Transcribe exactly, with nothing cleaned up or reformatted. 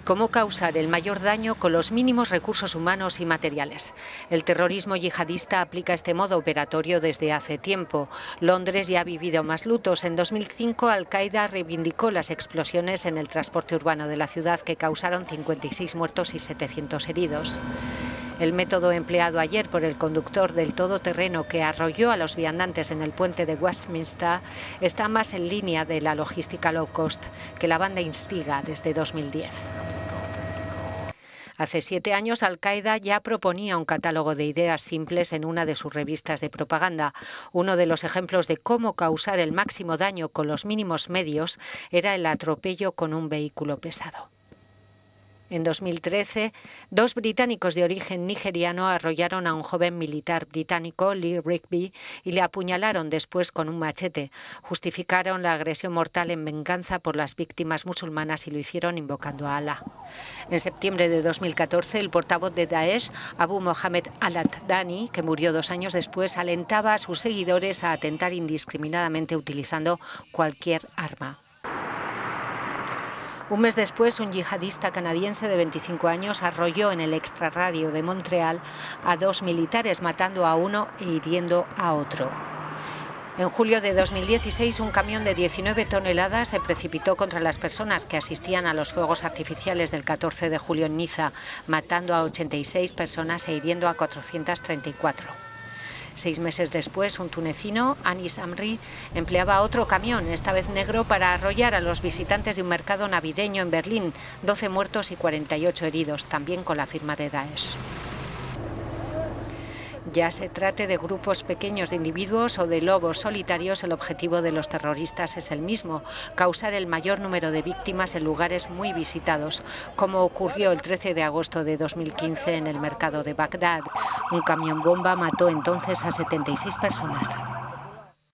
Cómo causar el mayor daño con los mínimos recursos humanos y materiales. El terrorismo yihadista aplica este modo operatorio desde hace tiempo. Londres ya ha vivido más lutos. En dos mil cinco, Al-Qaeda reivindicó las explosiones en el transporte urbano de la ciudad que causaron cincuenta y seis muertos y setecientos heridos. El método empleado ayer por el conductor del todoterreno que arrolló a los viandantes en el puente de Westminster está más en línea de la logística low cost que la banda instiga desde dos mil diez. Hace siete años, Al-Qaeda ya proponía un catálogo de ideas simples en una de sus revistas de propaganda. Uno de los ejemplos de cómo causar el máximo daño con los mínimos medios era el atropello con un vehículo pesado. En dos mil trece, dos británicos de origen nigeriano arrollaron a un joven militar británico, Lee Rigby, y le apuñalaron después con un machete. Justificaron la agresión mortal en venganza por las víctimas musulmanas y lo hicieron invocando a Alá. En septiembre de dos mil catorce, el portavoz de Daesh, Abu Mohammed al-Adnani, que murió dos años después, alentaba a sus seguidores a atentar indiscriminadamente utilizando cualquier arma. Un mes después, un yihadista canadiense de veinticinco años arrolló en el extrarradio de Montreal a dos militares, matando a uno e hiriendo a otro. En julio de dos mil dieciséis, un camión de diecinueve toneladas se precipitó contra las personas que asistían a los fuegos artificiales del catorce de julio en Niza, matando a ochenta y seis personas e hiriendo a cuatrocientas treinta y cuatro. Seis meses después, un tunecino, Anis Amri, empleaba otro camión, esta vez negro, para arrollar a los visitantes de un mercado navideño en Berlín, doce muertos y cuarenta y ocho heridos, también con la firma de Daesh. Ya se trate de grupos pequeños de individuos o de lobos solitarios, el objetivo de los terroristas es el mismo: causar el mayor número de víctimas en lugares muy visitados, como ocurrió el trece de agosto de dos mil quince en el mercado de Bagdad. Un camión bomba mató entonces a setenta y seis personas.